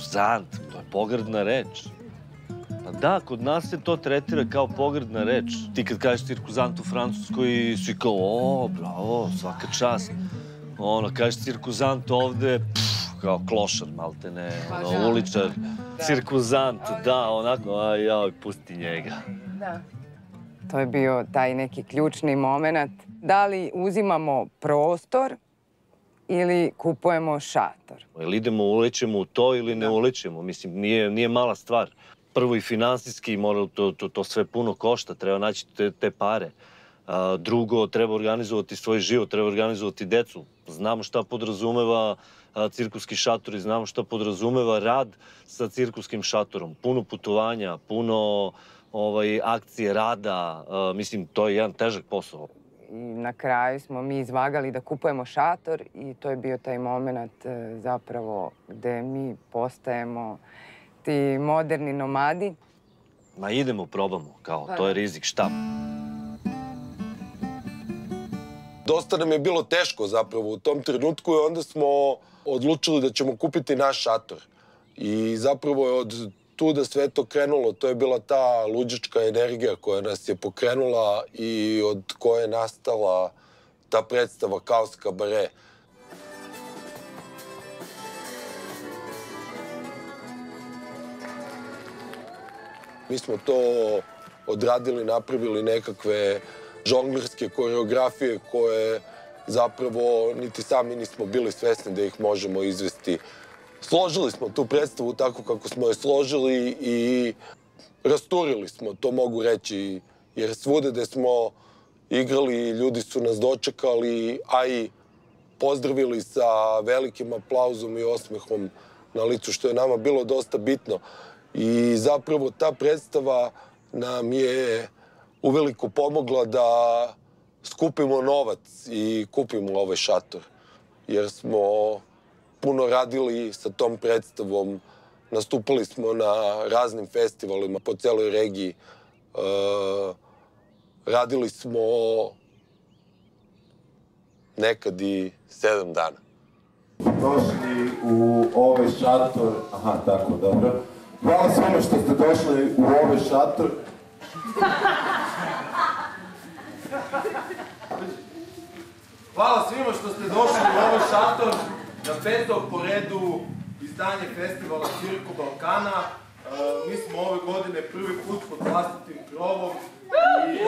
cirkuzant, to je pogrdna reč. Pa da, kod nas se to tretira kao pogrdna reč. Ti kad kažeš cirkuzant u Francuskoj, svi kao, o, bravo, svaka čast. Ono, kažeš cirkuzant ovde, kao klošar, maltene, uličar. Cirkuzant, da, onako, aj, joj, pusti njega. Da. To je bio taj neki ključni moment. Da li uzimamo prostor ili kupujemo šator? Ili idemo, ulećemo u to ili ne ulećemo. Mislim, nije mala stvar. Prvo i finansijski, to sve puno košta, treba naći te pare. Drugo, treba organizovati svoj život, treba organizovati decu. Znamo šta podrazumeva cirkuski šator i znamo šta podrazumeva rad sa cirkuskim šatorom. Puno putovanja, puno akcije, rada. Mislim, to je jedan težak posao. I na kraju smo mi izvagali da kupujemo šator i to je bio taj moment zapravo gde mi postajemo ti moderni nomadi. Ma idemo, probamo, kao, to je rizik, šta? Dosta nam je bilo teško zapravo u tom trenutku i onda smo odlučili da ćemo kupiti naš šator. I zapravo je od tuda sve to krenulo. To je bila ta luđačka energija koja nas je pokrenula i od koje je nastala ta predstava Kaos kabare. Mi smo to odradili, napravili nekakve žonglerske koreografije koje zapravo niti sami nismo bili svesni da ih možemo izvesti. Složili smo tu predstavu tako kako smo je složili i rasturili smo, to mogu reći, jer svude gde smo igrali ljudi su nas dočekali, a i pozdravili sa velikim aplauzom i osmehom na licu, što je nama bilo dosta bitno. I zapravo ta predstava nam je uveliko pomogla da skupimo novac i kupimo ovaj šator. Jer smo puno radili sa tom predstavom, nastupali smo na raznim festivalima po celoj regiji. Radili smo nekad i 7 dana. Došli u ovaj šator, aha, tako, dobro. Hvala svima što ste došli u ovaj šator. Hvala svima što ste došli u ovaj šator na 5. po redu izdanje festivala Cirko Balkana. Mi smo ove godine prvi put pod vlastitim krovom i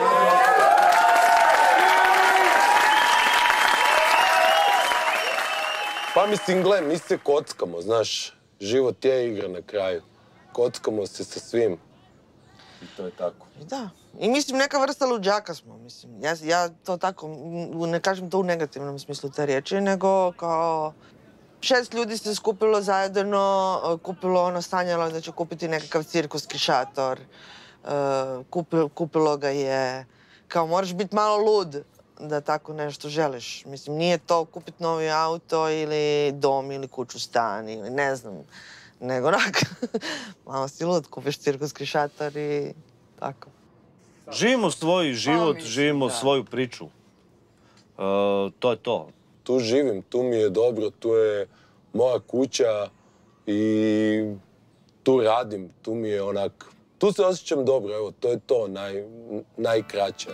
Pa mislim, gle, mi se kockamo, znaš, život je igra na kraju. Kockamo se sa svim. I to je tako. Da. I mislim, neka vrsta luđaka smo, mislim. Ja to tako, ne kažem to u negativnom smislu te riječi, nego kao 6 ljudi se skupilo zajedno, kupilo sanjalo da će kupiti nekakav cirkuski šator. Kupilo ga je, kao moraš biti malo lud da tako nešto želiš. Mislim, nije to kupiti novi auto ili dom ili kuću, stan ili ne znam. Nego onak, malo si lud, kupiš cirkuski šator i tako. Živimo svoj život, živimo svoju priču. To je to. Tu živim, tu mi je dobro, tu je moja kuća i tu radim, tu mi je onak... Tu se osjećam dobro, evo, to je to, najkraće.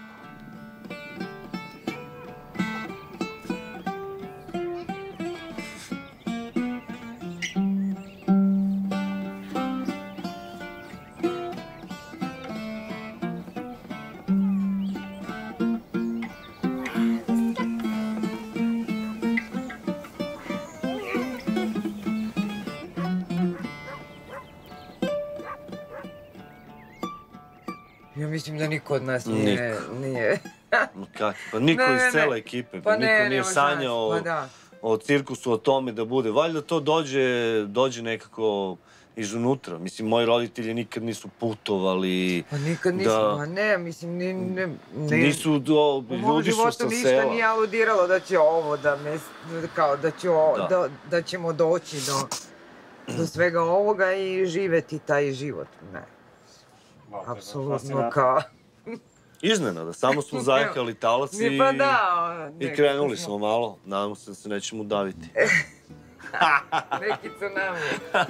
Ja mislim da niko od nas nije... Pa niko iz cele ekipe, niko nije sanjao o cirkusu, o tome da bude. Valjda to dođe nekako izunutra. Mislim, moji roditelji nikad nisu putovali. Pa nikad nisu, a ne, mislim, nisu, ljudi su sa sela. Ništa nije aludiralo da će ovo da ćemo doći do svega ovoga i živeti taj život. Ne. Apsolutno kao... Iznenada, samo smo zajekali talac i krenuli smo malo. Nadamo se da se nećemo udaviti. Neki tsunami.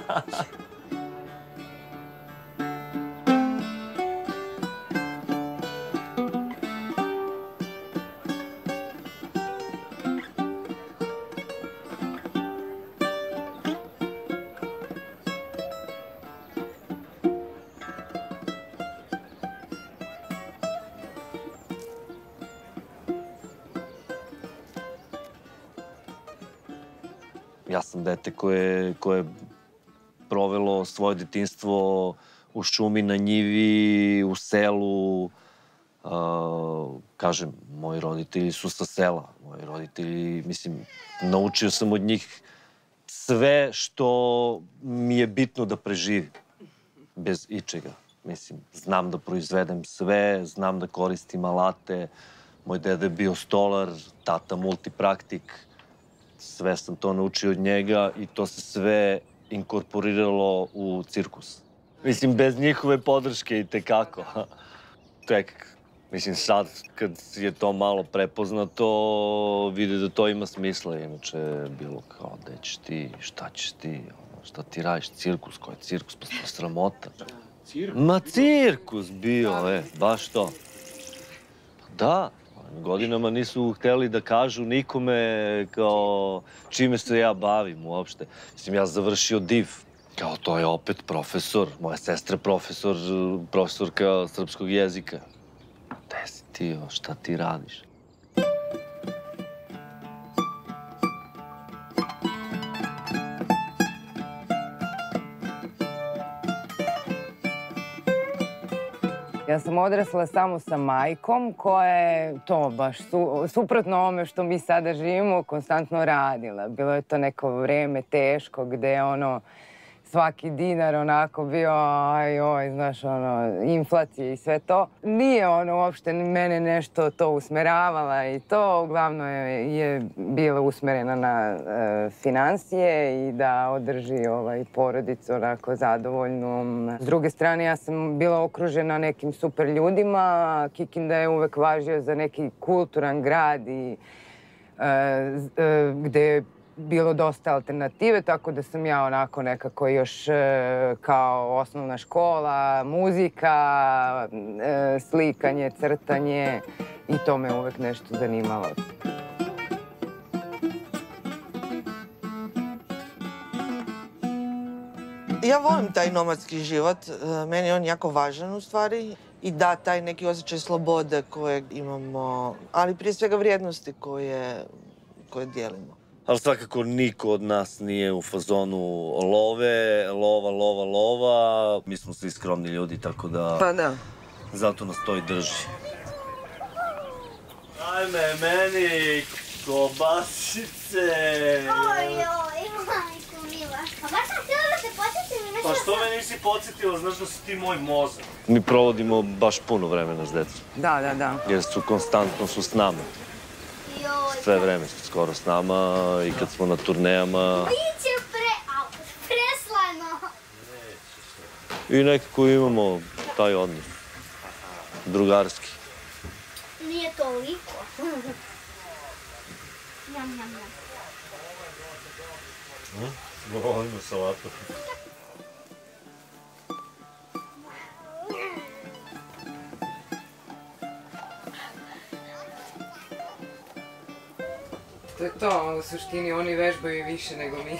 Ja sam dete koje je provelo svoje detinjstvo u šumi, na njivi, u selu. Kažem, moji roditelji su sa sela. Moji roditelji, mislim, naučio sam od njih sve što mi je bitno da preživim. Bez ičega. Mislim, znam da proizvedem sve, znam da koristim alate. Moj deda je bio stolar, tata multipraktik. Sve sam to naučio od njega i to se sve inkorporiralo u cirkus. Mislim, bez njihove podrške i tekako. Tek, mislim, sad kad je to malo prepoznato, vide da to ima smisla. Inače, bilo kao, gde ćeš ti, šta ćeš ti, šta ti radiš, cirkus, koji je cirkus, pa sramota. Ma cirkus bio, baš to. Da. Godinama nisu hteli da kažu nikome kao čime se ja bavim uopšte. Mislim, ja završio DIV. Kao to je opet profesor. Moja sestra je profesorka srpskog jezika. Gde si ti, šta ti radiš? Ja sam odrasla samo sa majkom koja je to baš suprotno ome što mi sada živimo, konstantno radila. Bilo je to neko vreme teško gde je svaki dinar onako bio, znaš, inflacije i sve to. Nije uopšte mene nešto to usmeravala i to. Uglavnom je bila usmerena na finansije i da održi porodicu onako zadovoljnu. S druge strane, ja sam bila okružena nekim super ljudima. Kikinda je uvek važio za neki kulturan grad i gde je bilo dosta alternative, tako da sam ja onako nekako još kao osnovna škola, muzika, slikanje, crtanje i to me uvek nešto zanimalo. Ja volim taj nomadski život, meni je on jako važan u stvari i da, taj neki osjećaj slobode kojeg imamo, ali prije svega vrijednosti koje dijelimo. Ali svakako niko od nas nije u fazonu lova. Mi smo svi skromni ljudi, tako da... Pa da. Zato nas to i drži. Ajme, meni kobasice! Ojoj, majko mila. Pa baš sam htjela da se podsjetim i Pa što me nisi podsjetila, znaš da si ti moj mozak. Mi provodimo baš puno vremena s decom. Da. Jer su konstantno s nama. Sve vreme su skoro s nama i kad smo na turnejama. Biće preslano. I nekako imamo taj odnos. Drugarski. Nije toliko. Njam. Volimo salatu. To je to, u suštini oni vežbaju više nego mi.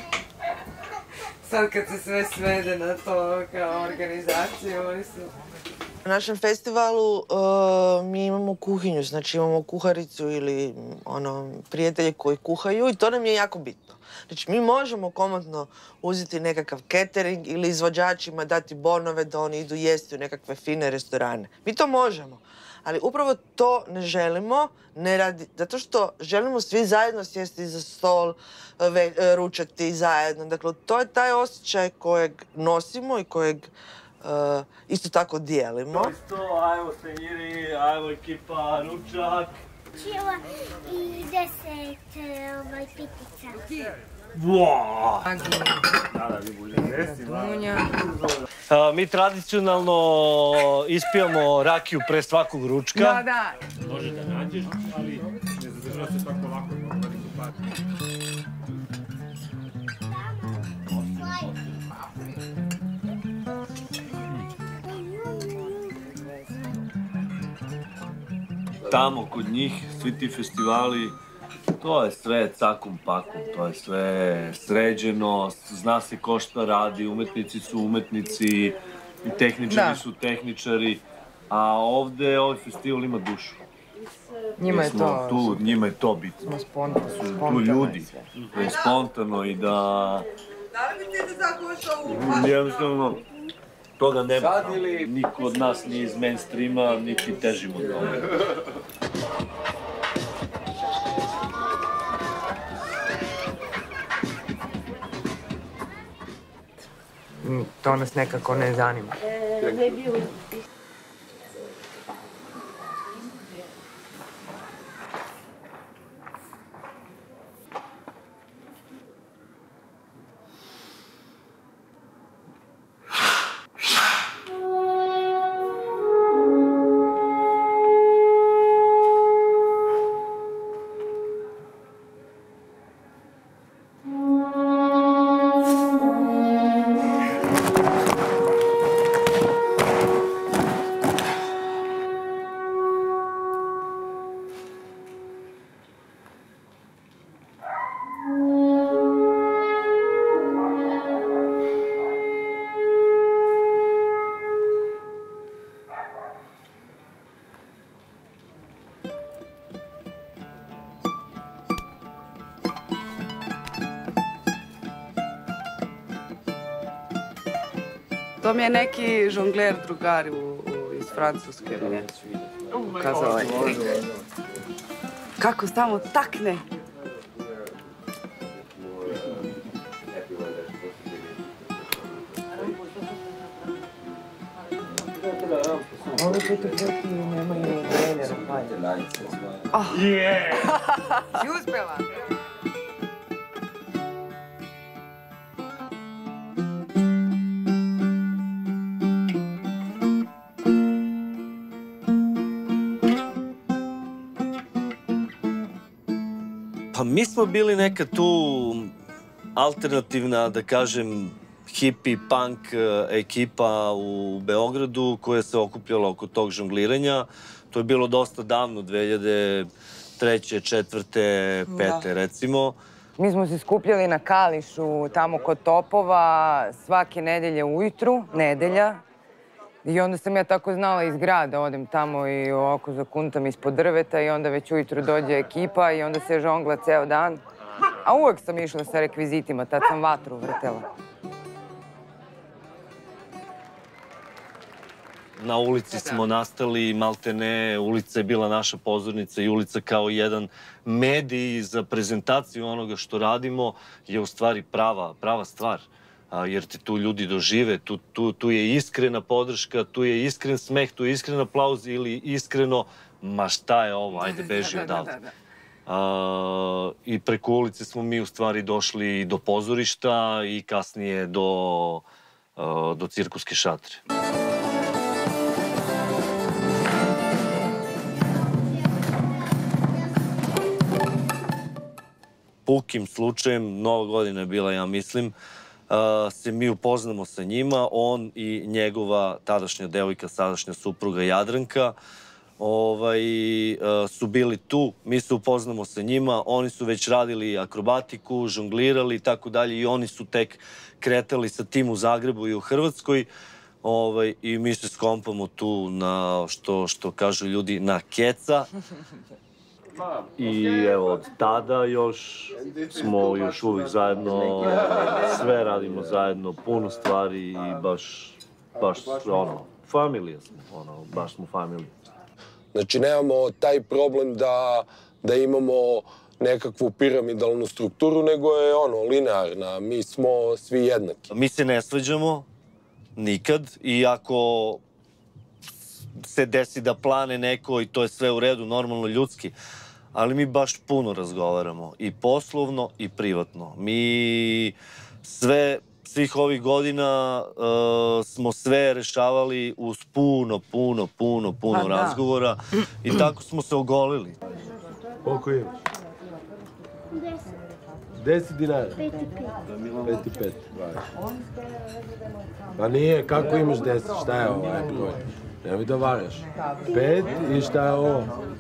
Sad kad se sve svede na to kao organizaciju, oni su... Na našem festivalu mi imamo kuhinju, znači imamo kuharicu ili prijatelje koji kuhaju i to nam je jako bitno. Znači mi možemo komotno uzeti nekakav catering ili izvođačima dati bonove da oni idu jesti u nekakve fine restorane. Mi to možemo. Ali upravo to ne želimo, zato što želimo svi zajedno sjesti za stol, ručati zajedno. Dakle, to je taj osjećaj kojeg nosimo i kojeg isto tako dijelimo. To, ajmo tanjiri, ajmo ekipa, ručak. Čila i 10 pitica. Mi tradicionalno ispijamo rakiju pre svakog ručka. Da. Može da nađeš, ali ne zadržava se tako lako. Tamo kod njih, svi ti festivali, to je sve cakum pakum, to je sve sređeno, zna se ko šta radi, umetnici su umetnici i tehničari su tehničari, a ovde ovaj festival ima dušu. Njima je to... Njima je to bitno. Tu ljudi, to je spontano i da... Da li bi ti da zakuvaš ovu Jednostavno, toga nema. Niko od nas nije iz mainstreama, niti težimo tome. To nas nekako ne zanima. To mi je neki žongler drugar iz Francuske. Ukazao je. Kako samo takne. Ovi četvrti nemaju trenera, pa je. Si uspela? Pa mi smo bili neka tu alternativna, da kažem, hippie, punk ekipa u Beogradu koja se okupljala oko tog žongliranja. To je bilo dosta davno, 2003. 2004. 2005. recimo. Mi smo se skupljali na Kališu, tamo kod Topova, svake nedelje ujutru, nedelja. I onda sam ja tako znala iz grada, odem tamo i ovako zakuntam ispod drveta i onda već ujutru dođe ekipa i onda se žongla ceo dan. A uvek sam išla sa rekvizitima, tad sam vatru vrtela. Na ulici smo nastali, maltene, ulica je bila naša pozornica i ulica kao jedan medij za prezentaciju onoga što radimo je u stvari prava stvar. Jer te tu ljudi dožive, tu je iskrena podrška, tu je iskren smeh, tu je iskren aplauz ili iskreno, ma šta je ovo, ajde beži odavde. I preko ulice smo mi u stvari došli do pozorišta i kasnije do cirkuske šatre. Pukim slučajem, Nova godina je bila, ja mislim, se mi upoznamo sa njima, on i njegova tadašnja devojka, sadašnja supruga Jadranka, su bili tu, mi se upoznamo sa njima, oni su već radili akrobatiku, žonglirali i tako dalje i oni su tek kretali sa tim u Zagrebu i u Hrvatskoj i mi se skompamo tu na, što kažu ljudi, na keca. I evo, od tada još smo još uvijek zajedno, sve radimo zajedno, puno stvari i baš, familija smo, baš smo familija. Znači, nemamo taj problem da imamo nekakvu piramidalnu strukturu, nego je linearna, mi smo svi jednaki. Mi se ne svađamo nikad i ako se desi da plane neko i to je sve u redu, normalno ljudski, ali mi baš puno razgovaramo, i poslovno i privatno. Mi svih ovih godina smo sve rešavali uz puno razgovora i tako smo se ogolili. Koliko imaš? 10. 10 dinara. 5 i 5. 5 i 5, pa nije, kako imaš 10, šta je ovaj broj? Nemoj da varaš. 5 i šta je ovo?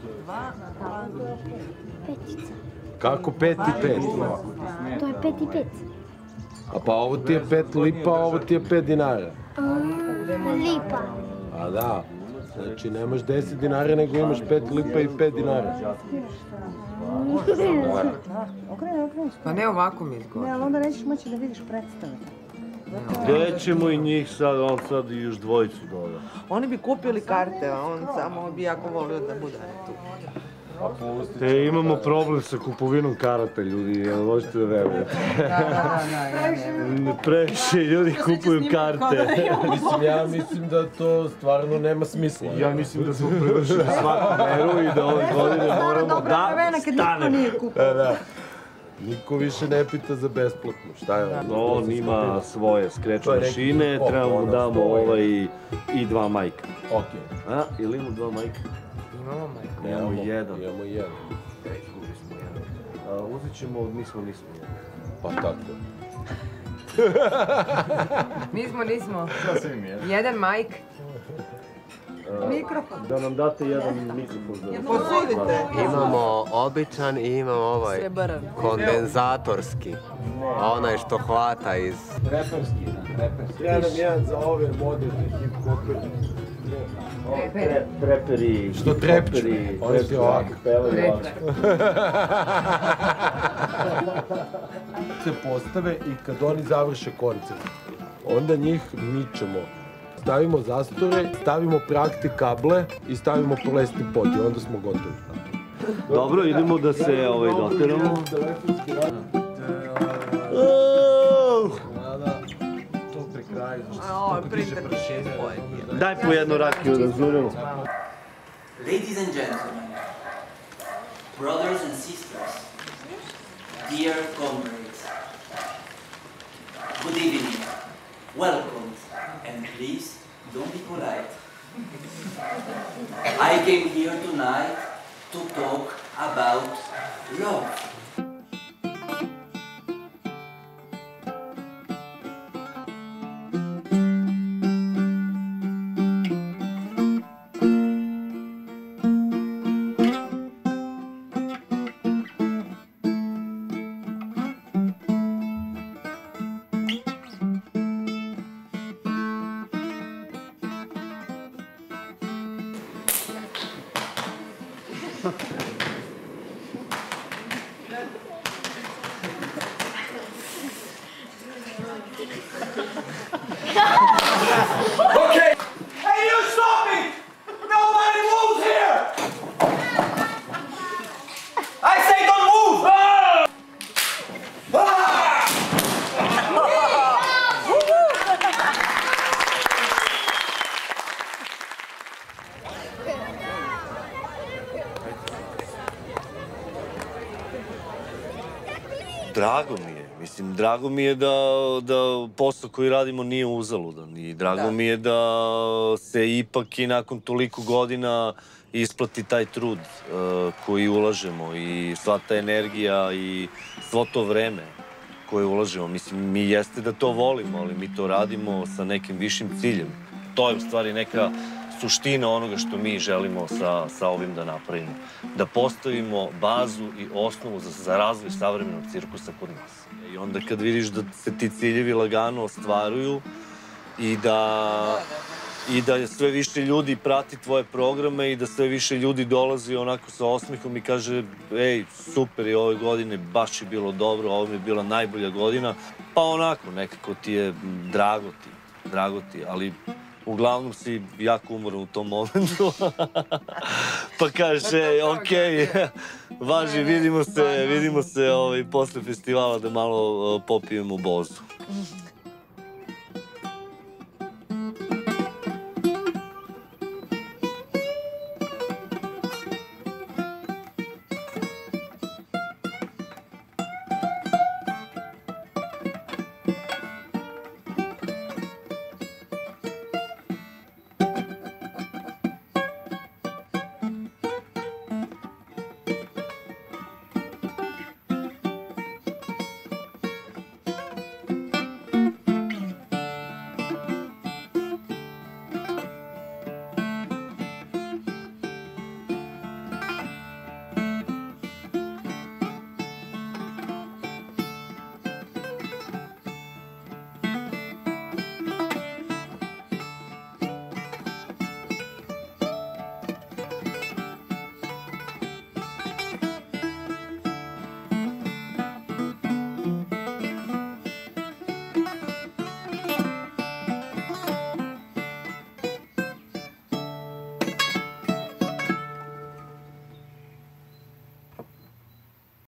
Petica. Kako 5 i 5? To je 5 i 5. A pa ovo ti je 5 lipa, a ovo ti je 5 dinara. Lipa. A da, znači nemaš 10 dinara, nego imaš 5 lipa i 5 dinara. Pa ne ovako mi izgleda. Ne, ali onda nećeš moći da vidiš predstave. Gdje ćemo i njih sad, on sad i još dvojicu dole. Oni bi kupili karte, a on samo bi jako volio da bude tu. Imamo problem sa kupovinom karata, ljudi, jel možete da verujete? Previše ljudi kupuju karte. Ja mislim da to stvarno nema smisla. Ja mislim da smo prevršili svaku meru i da ove godine moramo da stanemo. Niko više ne pita za besplatno, šta je ovo? On ima svoje skreč mašine, trebamo mu damo ovaj i 2 majka. Okej. A, ili imamo 2 majka? Imamo majku. Imamo jedan. Imamo jedan. Izgubili smo jedan. Uzet ćemo od nismo jedan. Pa tako. Nismo. Jedan majk. Mikrofon. Da nam date jedan mikrofon za... Posudite. Imamo običan i imamo ovaj kondenzatorski. Onaj što hvata iz... Ja nam jedan za ove moderne hip-hopere. Treperi, Što trepću? Oni ti ovako. Se postave i kad oni završe koncert, onda njih mičemo. Stavimo zastore, stavimo prakti kable i stavimo prolesni pod i onda smo gotovi. Dobro, idemo da se doteramo. Daj po jednu rakiju da zuremo. Ladies and gentlemen, brothers and sisters, dear comrades, good evening, welcome, and please don't be polite. I came here tonight to talk about love. Okay! Hey, you stop me! Nobody moves here! I say don't move! Drago mi je da posao koji radimo nije uzaludan i drago mi je da se ipak i nakon toliko godina isplati taj trud koji ulažemo i sva ta energija i svo to vreme koje ulažemo. Mislim, mi jeste da to volimo, ali mi to radimo sa nekim višim ciljem. To je u stvari neka suština onoga što mi želimo sa ovim da napravimo. Da postavimo bazu i osnovu za razvoj savremenog cirkusa kod nas. I onda kad vidiš da se ti ciljevi lagano ostvaruju i da sve više ljudi prati tvoje programe i da sve više ljudi dolazi onako sa osmehom i kaže ej, super je ove godine, baš je bilo dobro, ovo mi je bila najbolja godina, pa onako nekako ti je drago ti, ali uglavnom si jako umoran u tom momentu, pa kažeš, okej, važi, vidimo se posle festivala da malo popijemo bozu.